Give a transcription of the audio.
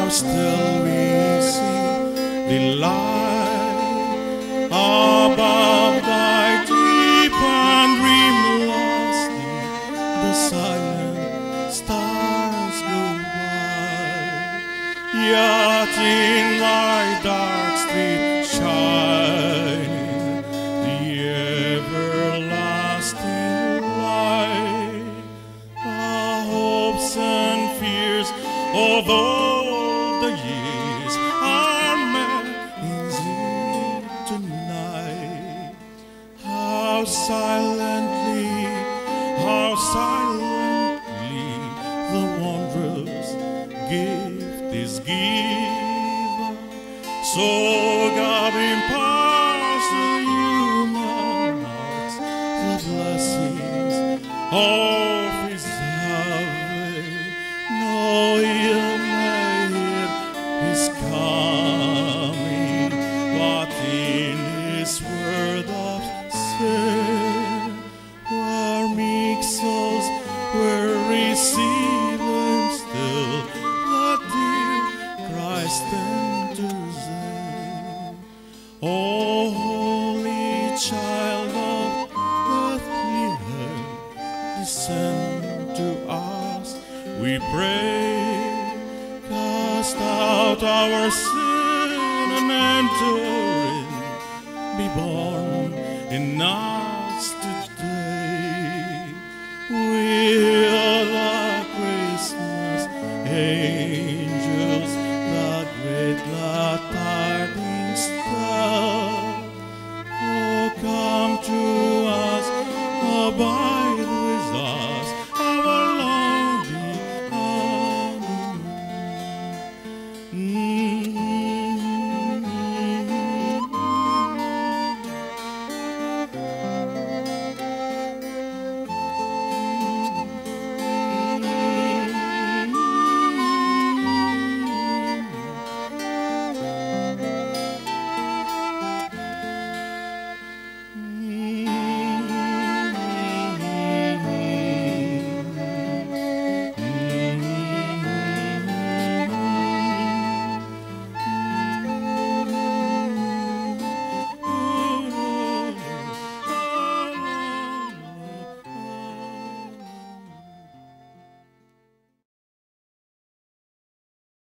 still we see the light above thy deep and dreamless deep. The silent stars go by, yet in thy dark street shine the everlasting light. The hopes and fears of all the years are met in thee tonight. How silently the wondrous gift is given. So God imparts to human hearts the blessings of His love. No ill may hear His coming, but in His word of sin, where meek souls will receive Him still, the dear Christ enters in. O holy child of Bethlehem, descend to us, we pray. Cast out our sin and enter in. Be born in us today. We'll the Christmas age.